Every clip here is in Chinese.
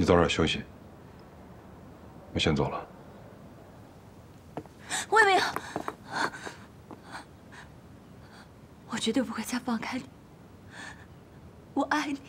你早点休息，我先走了。 魏明，我绝对不会再放开你，我爱你。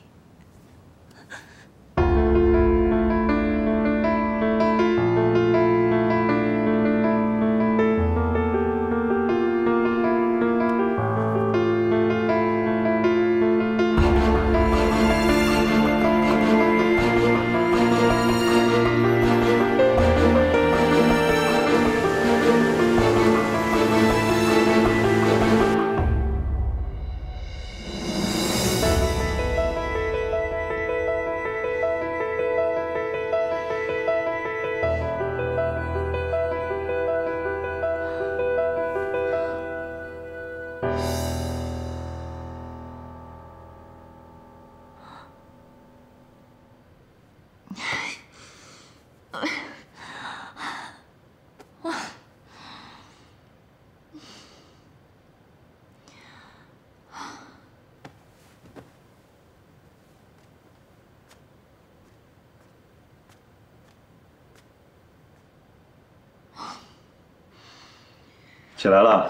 起来了。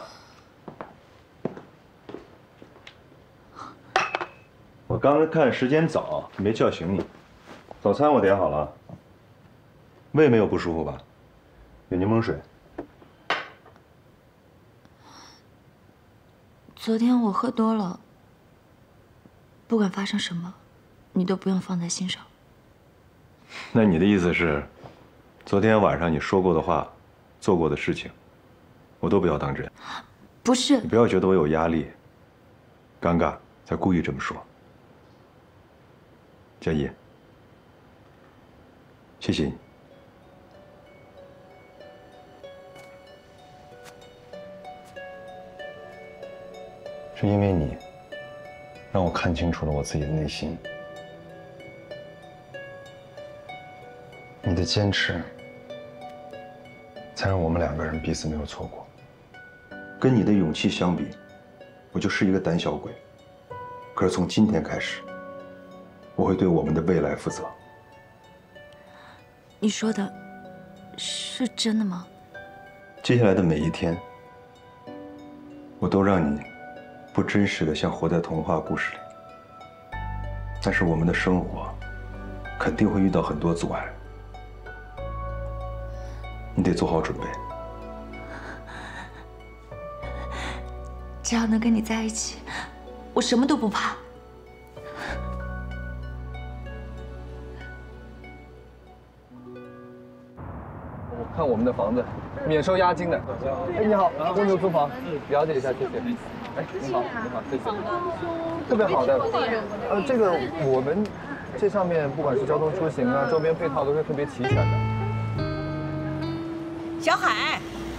我刚刚看时间早，没叫醒你。早餐我点好了。胃没有不舒服吧？有柠檬水。 昨天我喝多了，不管发生什么，你都不用放在心上。 那你的意思是，昨天晚上你说过的话，做过的事情，我都不要当真？ 不是。 你不要觉得我有压力、尴尬，才故意这么说。佳怡，谢谢你。是因为你，让我看清楚了我自己的内心。你的坚持，才让我们两个人彼此没有错过。跟你的勇气相比，我就是一个胆小鬼。可是从今天开始，我会对我们的未来负责。 你说的是真的吗？ 接下来的每一天，我都让你不真实的像活在童话故事里。但是我们的生活肯定会遇到很多阻碍，你得做好准备。 只要能跟你在一起，我什么都不怕。 我看我们的房子，免收押金的。哎，你好，公牛租房，了解一下，谢谢。哎，你好，你好，谢谢。特别好的，这个我们这上面不管是交通出行啊，周边配套都是特别齐全的。 小海，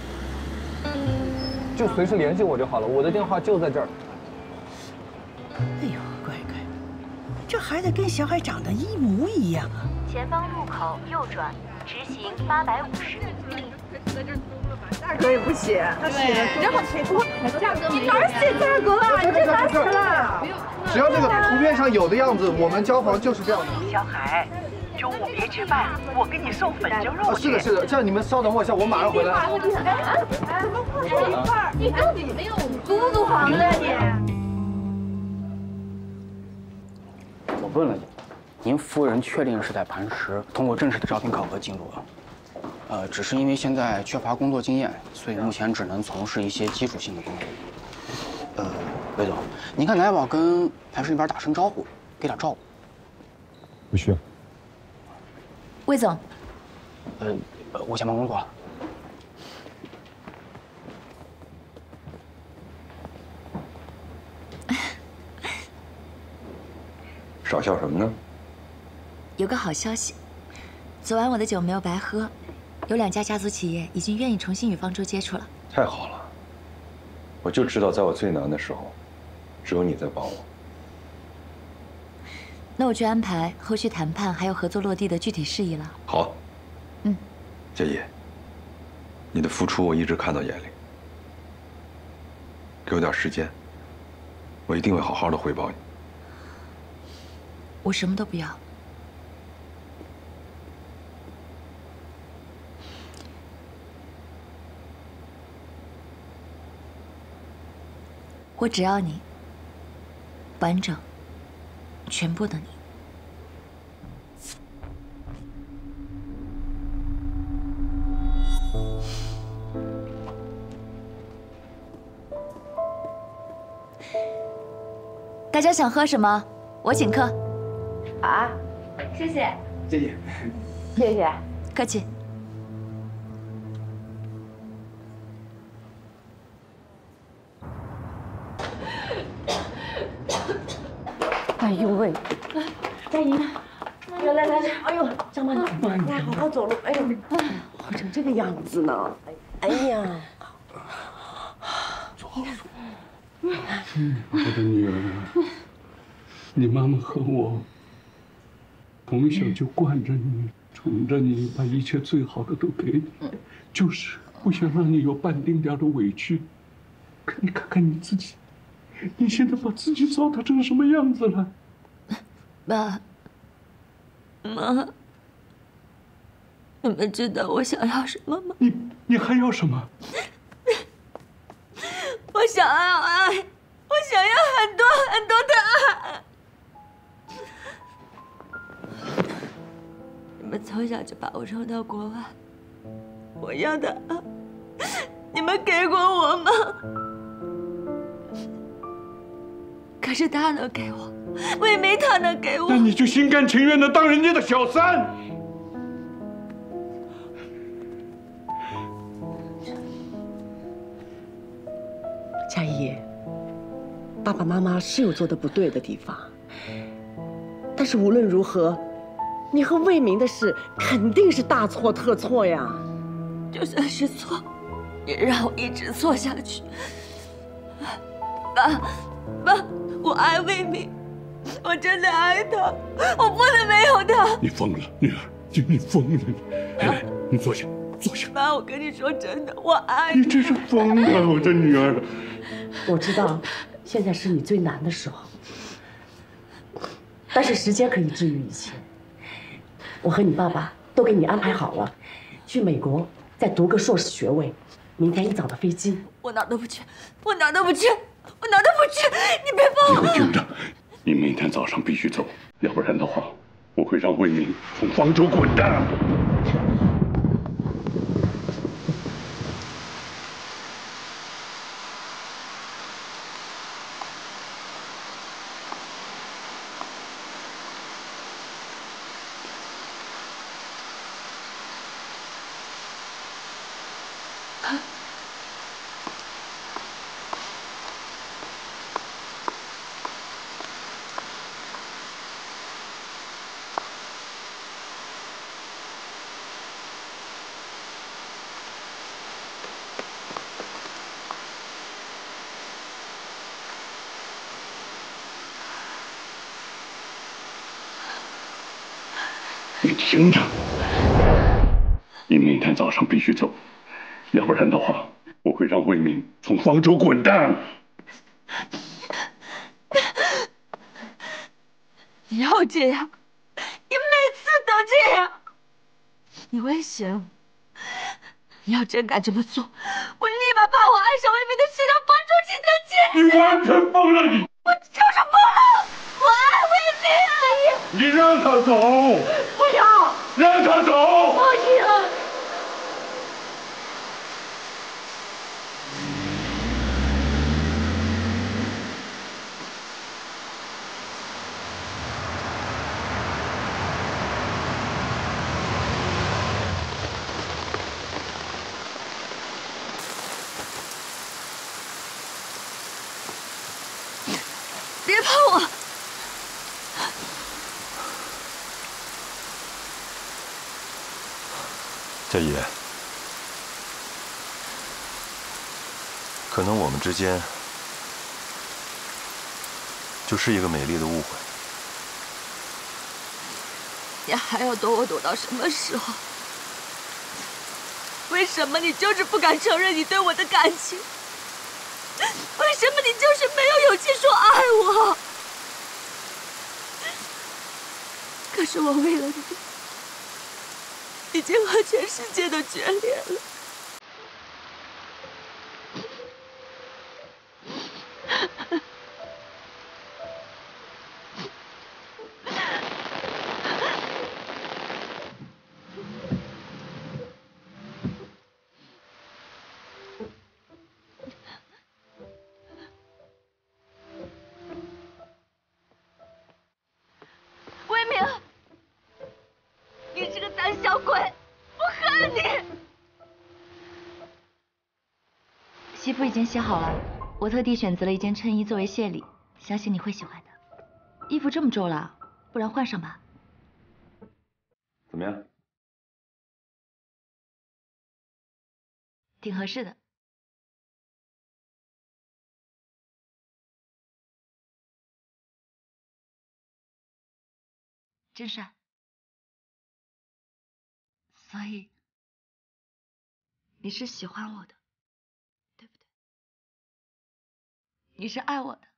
就随时联系我就好了，我的电话就在这儿。 哎呦，乖乖，这孩子跟小海长得一模一样啊！ 前方路口右转，直行850米。 价格也不写，他写的正好写多，价格你哪儿写价格了？你这哪写了？ 只要这个图片上有的样子，我们交房就是这样的。 小海，中午别吃饭，我给你送粉蒸肉。 是的，是的，这样你们稍等我一下，我马上回来。 你到底没有租房的你？ 我问了你，您夫人确定是在磐石通过正式的招聘考核进入了。只是因为现在缺乏工作经验，所以目前只能从事一些基础性的工作。魏总，您看来要跟磐石那边打声招呼，给点照顾。 不需要。 魏总， 我先忙工作了。 傻笑什么呢？ 有个好消息，昨晚我的酒没有白喝。有2家家族企业已经愿意重新与方舟接触了。 太好了，我就知道在我最难的时候，只有你在帮我。 那我去安排后续谈判还有合作落地的具体事宜了。 好。佳怡，你的付出我一直看到眼里，给我点时间，我一定会好好的回报你。 我什么都不要， 我只要你，完整，全部的你。大家想喝什么？我请客。 啊，谢谢， 谢谢， 谢谢。 客气。 哎呦喂，佳怡，来，哎呦，张妈，来好好走路。哎呦，活成这个样子呢。哎呀， 坐好。我的女儿，你妈妈和我从小就惯着你，宠着你，把一切最好的都给你，就是不想让你有半丁点的委屈。可你看看你自己。你现在把自己糟蹋成什么样子了？ 爸妈，你们知道我想要什么吗？ 你还要什么？ 我想要爱，我想要很多很多的爱。你们从小就把我送到国外，我要的爱，你们给过我吗？可是他能给我，魏明他能给我， 那你就心甘情愿的当人家的小三。 佳怡，爸爸妈妈是有做的不对的地方，但是无论如何，你和魏明的事肯定是大错特错呀。 就算是错，也让我一直错下去。爸，我爱魏明，我真的爱他，我不能没有他。 你疯了，女儿，你疯了！来，你坐下，坐下。 爸，我跟你说真的，我爱你。 你这是疯了，我的女儿。 我知道，现在是你最难的时候，但是时间可以治愈一切。我和你爸爸都给你安排好了，去美国再读个硕士学位，明天一早的飞机。 我哪儿都不去，我哪儿都不去。我哪儿都不去，你别放我！ 你听着，你明天早上必须走，要不然的话，我会让魏明从方舟滚蛋。你听着，你明天早上必须走，要不然的话，我会让魏明从方舟滚蛋。 你要这样，你每次都这样，你威胁我。你要真敢这么做，我立马把我爱上魏明的事让方舟记得起。 你完全疯了！你我就是疯了！我爱魏明。 你让他走！ 不要！ 让他走！ 不行！ 别碰我！ 佳怡，可能我们之间就是一个美丽的误会。 你还要躲我躲到什么时候？为什么你就是不敢承认你对我的感情？为什么你就是没有勇气说爱我？可是我为了你，已经和全世界都决裂了。 服已经洗好了，我特地选择了一件衬衣作为谢礼，相信你会喜欢的。衣服这么皱了，不然换上吧。 怎么样？ 挺合适的。真帅。所以，你是喜欢我的，对不对？你是爱我的。